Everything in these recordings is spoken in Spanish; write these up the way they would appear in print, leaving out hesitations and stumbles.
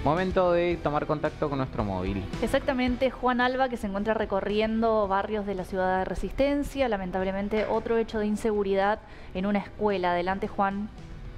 Momento de tomar contacto con nuestro móvil. Exactamente, Juan Alba, que se encuentra recorriendo barrios de la ciudad de Resistencia. Lamentablemente, otro hecho de inseguridad en una escuela. Adelante, Juan.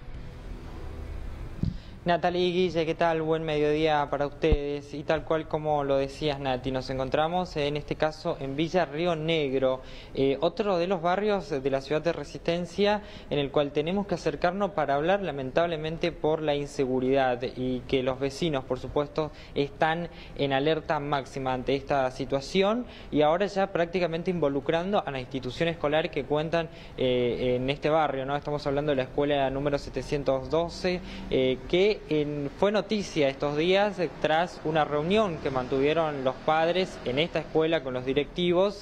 Natalia y Guille, ¿qué tal? Buen mediodía para ustedes. Y tal cual como lo decías, Nati, nos encontramos en este caso en Villa Río Negro, otro de los barrios de la ciudad de Resistencia en el cual tenemos que acercarnos para hablar lamentablemente por la inseguridad y que los vecinos, por supuesto, están en alerta máxima ante esta situación y ahora ya prácticamente involucrando a la institución escolar que cuentan en este barrio, ¿no? Estamos hablando de la escuela número 712, que fue noticia estos días tras una reunión que mantuvieron los padres en esta escuela con los directivos.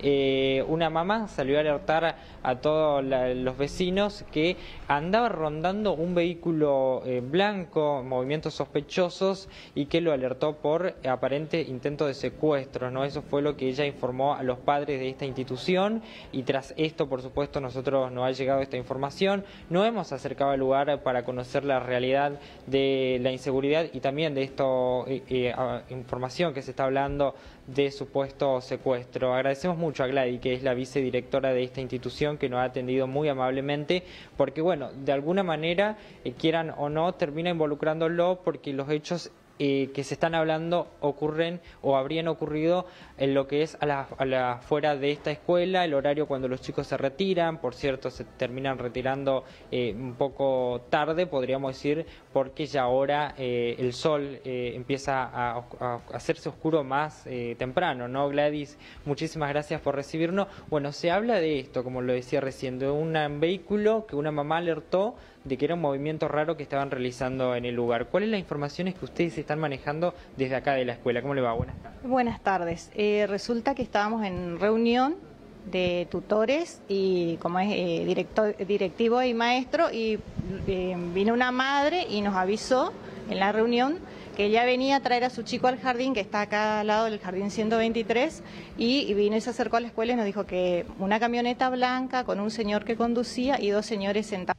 Una mamá salió a alertar a todos los vecinos que andaba rondando un vehículo blanco, movimientos sospechosos, y que lo alertó por aparente intento de secuestro, ¿no? Eso fue lo que ella informó a los padres de esta institución, y tras esto, por supuesto, nosotros nos ha llegado esta información. No hemos acercado al lugar para conocer la realidad de la inseguridad y también de esto, información que se está hablando de supuesto secuestro. Agradecemos mucho a Gladys, que es la vicedirectora de esta institución, que nos ha atendido muy amablemente, porque bueno, de alguna manera, quieran o no, termina involucrándolo porque los hechos que se están hablando ocurren o habrían ocurrido en lo que es fuera de esta escuela, el horario cuando los chicos se retiran. Por cierto, se terminan retirando un poco tarde, podríamos decir, porque ya ahora el sol empieza a hacerse oscuro más temprano, ¿no? Gladys, muchísimas gracias por recibirnos. Bueno, se habla de esto, como lo decía recién, de un vehículo que una mamá alertó de que era un movimiento raro que estaban realizando en el lugar. ¿Cuáles son las informaciones que ustedes están manejando desde acá de la escuela? ¿Cómo le va? Buenas tardes. Buenas tardes. Resulta que estábamos en reunión de tutores y como es directivo y maestro, y vino una madre y nos avisó en la reunión que ella venía a traer a su chico al jardín, que está acá al lado del jardín 123, y vino y se acercó a la escuela y nos dijo que una camioneta blanca con un señor que conducía y dos señores sentados.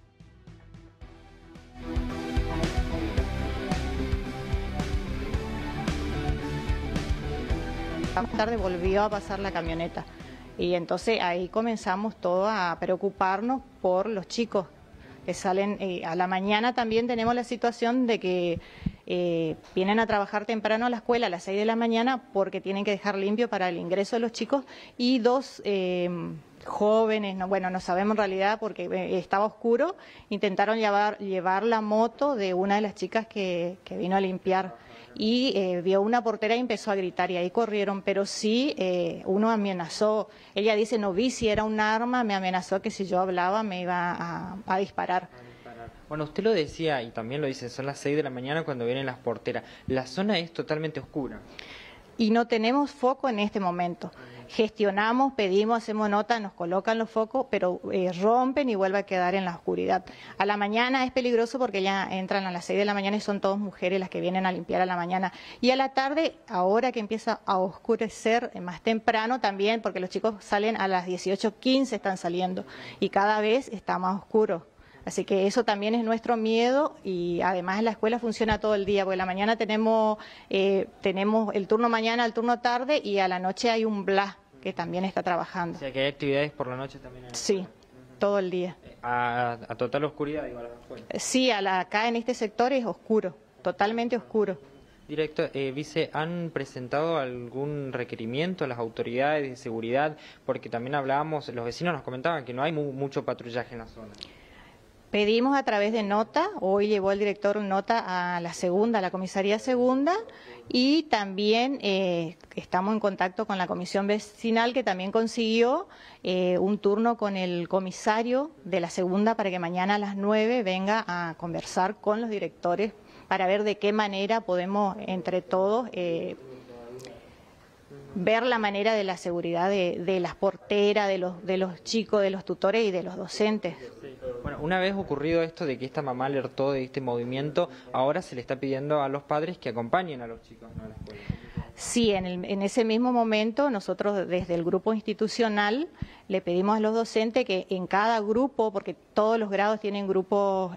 Más tarde volvió a pasar la camioneta y entonces ahí comenzamos todos a preocuparnos por los chicos que salen. A la mañana también tenemos la situación de que vienen a trabajar temprano a la escuela a las 6 de la mañana porque tienen que dejar limpio para el ingreso de los chicos, y dos jóvenes, no sabemos en realidad porque estaba oscuro, intentaron llevar la moto de una de las chicas que vino a limpiar, y vio una portera y empezó a gritar y ahí corrieron, pero sí uno amenazó. Ella dice, no vi si era un arma, me amenazó que si yo hablaba me iba a disparar. Bueno, usted lo decía y también lo dice, son las 6 de la mañana cuando vienen las porteras. La zona es totalmente oscura. Y no tenemos foco en este momento. Gestionamos, pedimos, hacemos nota, nos colocan los focos, pero rompen y vuelve a quedar en la oscuridad. A la mañana es peligroso porque ya entran a las 6 de la mañana y son todas mujeres las que vienen a limpiar a la mañana. Y a la tarde, ahora que empieza a oscurecer más temprano también, porque los chicos salen a las 18:15, están saliendo, y cada vez está más oscuro. Así que eso también es nuestro miedo, y además la escuela funciona todo el día, porque la mañana tenemos el turno mañana, el turno tarde, y a la noche hay un BLA que también está trabajando. O sea que hay actividades por la noche también. Sí, todo el día. A total oscuridad, digo, a las afueras. Sí, acá en este sector es oscuro, totalmente oscuro. Directo, Vice, ¿han presentado algún requerimiento a las autoridades de seguridad? Porque también hablábamos, los vecinos nos comentaban que no hay mucho patrullaje en la zona. Pedimos a través de nota, hoy llevó el director nota a la comisaría segunda, y también estamos en contacto con la comisión vecinal, que también consiguió un turno con el comisario de la segunda para que mañana a las 9 venga a conversar con los directores para ver de qué manera podemos entre todos ver la manera de la seguridad de las porteras, de los chicos, de los tutores y de los docentes. Bueno, una vez ocurrido esto de que esta mamá alertó de este movimiento, ahora se le está pidiendo a los padres que acompañen a los chicos, ¿no?, a la escuela. Sí, en ese mismo momento nosotros desde el grupo institucional le pedimos a los docentes que en cada grupo, porque todos los grados tienen grupos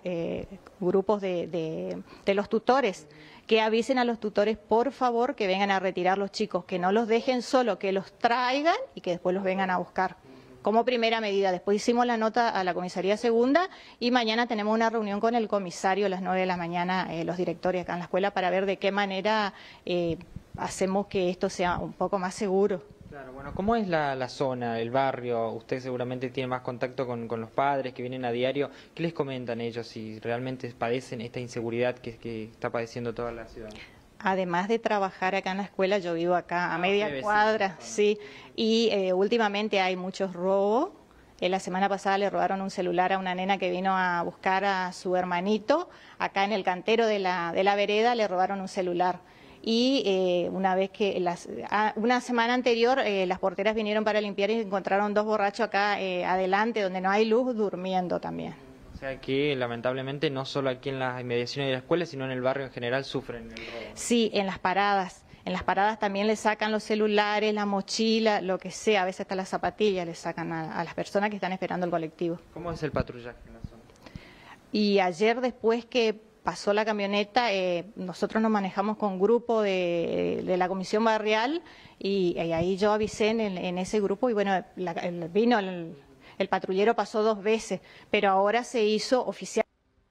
de los tutores, que avisen a los tutores por favor que vengan a retirar los chicos, que no los dejen solo, que los traigan y que después los vengan a buscar. Como primera medida. Después hicimos la nota a la comisaría segunda y mañana tenemos una reunión con el comisario a las 9 de la mañana, los directores acá en la escuela, para ver de qué manera hacemos que esto sea un poco más seguro. Claro, bueno, ¿cómo es la zona, el barrio? Usted seguramente tiene más contacto con los padres que vienen a diario. ¿Qué les comentan ellos si realmente padecen esta inseguridad que está padeciendo toda la ciudad? Además de trabajar acá en la escuela, yo vivo acá a media cuadra, sí, y últimamente hay muchos robos. La semana pasada le robaron un celular a una nena que vino a buscar a su hermanito. Acá en el cantero de la vereda le robaron un celular. Y una semana anterior las porteras vinieron para limpiar y encontraron 2 borrachos acá adelante, donde no hay luz, durmiendo también. O sea que lamentablemente no solo aquí en las inmediaciones de la escuela, sino en el barrio en general sufren el robo. Sí, en las paradas. En las paradas también le sacan los celulares, la mochila, lo que sea, a veces hasta las zapatillas le sacan a las personas que están esperando el colectivo. ¿Cómo es el patrullaje en la zona? Y ayer, después que pasó la camioneta, nosotros nos manejamos con grupo de la comisión barrial y ahí yo avisé en ese grupo y bueno, el patrullero pasó 2 veces, pero ahora se hizo oficial.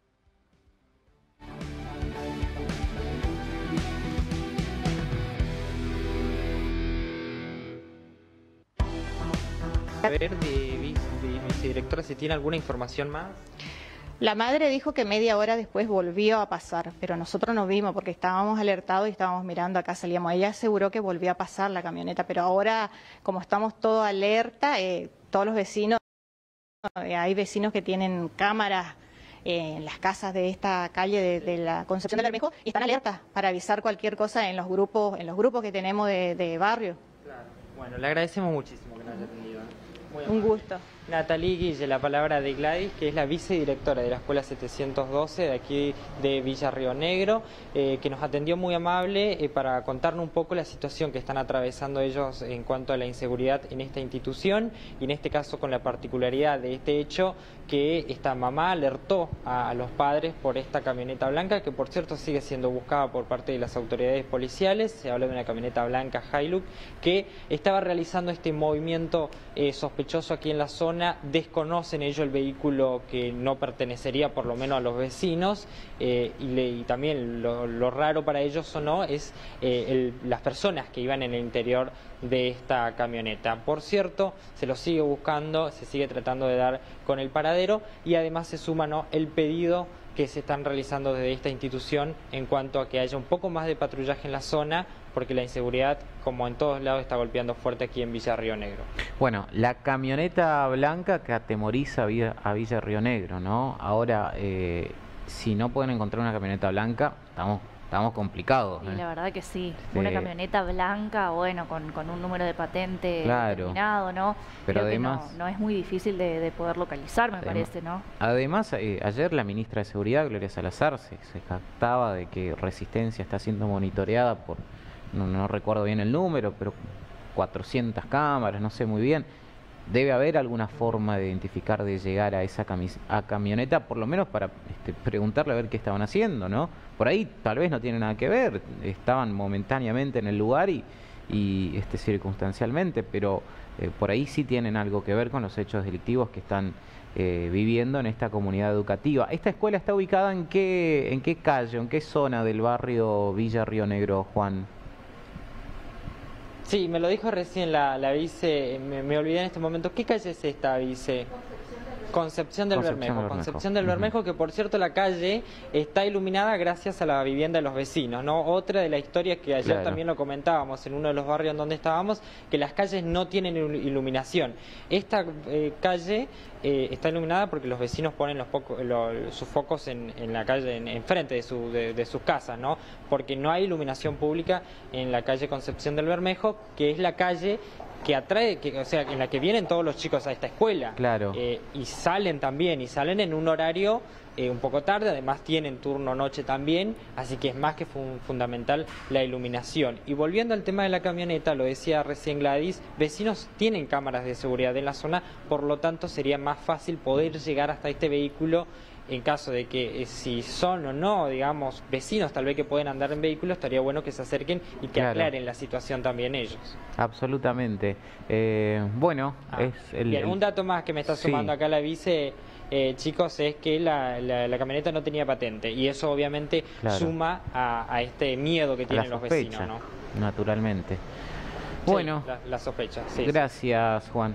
A ver, de vicedirectora, si tiene alguna información más. La madre dijo que media hora después volvió a pasar, pero nosotros no vimos porque estábamos alertados y estábamos mirando acá, salíamos. Ella aseguró que volvió a pasar la camioneta, pero ahora, como estamos todos alerta, todos los vecinos, hay vecinos que tienen cámaras en las casas de esta calle de la Concepción del Bermejo y están alertas para avisar cualquier cosa en los grupos que tenemos de barrio. Claro. Bueno, le agradecemos muchísimo que nos haya atendido. Un gusto. Natalie Guille, la palabra de Gladys, que es la vicedirectora de la Escuela 712 de aquí de Villa Río Negro, que nos atendió muy amable para contarnos un poco la situación que están atravesando ellos en cuanto a la inseguridad en esta institución y en este caso con la particularidad de este hecho que esta mamá alertó a los padres por esta camioneta blanca que por cierto sigue siendo buscada por parte de las autoridades policiales. Se habla de una camioneta blanca Hilux que estaba realizando este movimiento sospechoso aquí en la zona. Desconocen ellos el vehículo que no pertenecería por lo menos a los vecinos y también lo raro para ellos o no es las personas que iban en el interior de esta camioneta. Por cierto, se lo sigue buscando, se sigue tratando de dar con el paradero y además se suma el pedido que se están realizando desde esta institución en cuanto a que haya un poco más de patrullaje en la zona, porque la inseguridad, como en todos lados, está golpeando fuerte aquí en Villa Río Negro. Bueno, la camioneta blanca que atemoriza a Villa Río Negro, ¿no? Ahora, si no pueden encontrar una camioneta blanca, estamos complicados. Y la verdad que sí, una camioneta blanca, bueno, con un número de patente determinado, ¿no? Pero creo además, que no es muy difícil de poder localizar, me parece, ¿no? Además, ayer la ministra de Seguridad, Gloria Salazar, se jactaba de que Resistencia está siendo monitoreada por, no recuerdo bien el número, pero 400 cámaras, no sé muy bien. Debe haber alguna forma de identificar, de llegar a esa camioneta, por lo menos para preguntarle a ver qué estaban haciendo, ¿no? Por ahí tal vez no tiene nada que ver, estaban momentáneamente en el lugar y circunstancialmente, pero por ahí sí tienen algo que ver con los hechos delictivos que están viviendo en esta comunidad educativa. ¿Esta escuela está ubicada en qué calle, en qué zona del barrio Villa Río Negro, Juan? Sí, me lo dijo recién la vice, me olvidé en este momento. ¿Qué calle es esta, vice? Concepción del Bermejo. Concepción del Bermejo, que por cierto la calle está iluminada gracias a la vivienda de los vecinos, ¿no? Otra de la historia que ayer también lo comentábamos en uno de los barrios en donde estábamos, que las calles no tienen iluminación. Esta calle está iluminada porque los vecinos ponen sus focos en la calle, enfrente de sus casas, ¿no? Porque no hay iluminación pública en la calle Concepción del Bermejo, que es la calle que atrae, o sea, en la que vienen todos los chicos a esta escuela. Claro. Y salen en un horario un poco tarde, además tienen turno noche también, así que es más que fundamental la iluminación. Y volviendo al tema de la camioneta, lo decía recién Gladys, vecinos tienen cámaras de seguridad en la zona, por lo tanto sería más fácil poder llegar hasta este vehículo en caso de que si son o no, digamos, vecinos tal vez que pueden andar en vehículos, estaría bueno que se acerquen y que aclaren la situación también ellos. Absolutamente. Bueno, bien, un dato más que me está sumando acá la vice, chicos, es que la camioneta no tenía patente y eso obviamente suma a este miedo que tienen los vecinos, ¿no? Naturalmente. Bueno, la sospecha. Gracias, Juan.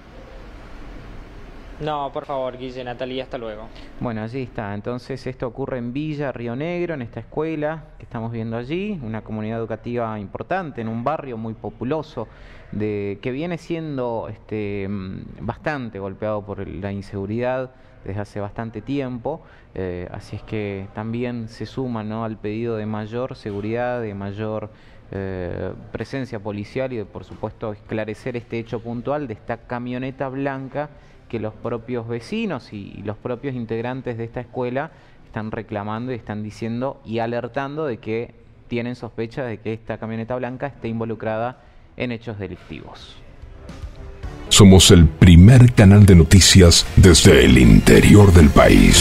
No, por favor, Guille, Natalia, hasta luego. Bueno, allí está. Entonces esto ocurre en Villa Río Negro, en esta escuela que estamos viendo allí, una comunidad educativa importante, en un barrio muy populoso, que viene siendo bastante golpeado por la inseguridad desde hace bastante tiempo. Así es que también se suma, ¿no?, al pedido de mayor seguridad, de mayor presencia policial y de, por supuesto, esclarecer este hecho puntual de esta camioneta blanca que los propios vecinos y los propios integrantes de esta escuela están reclamando y están diciendo y alertando de que tienen sospecha de que esta camioneta blanca esté involucrada en hechos delictivos. Somos el primer canal de noticias desde el interior del país.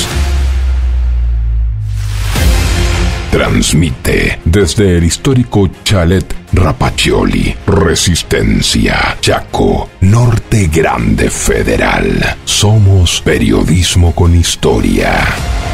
Transmite desde el histórico Chalet Rapaccioli, Resistencia, Chaco, Norte Grande Federal. Somos periodismo con historia.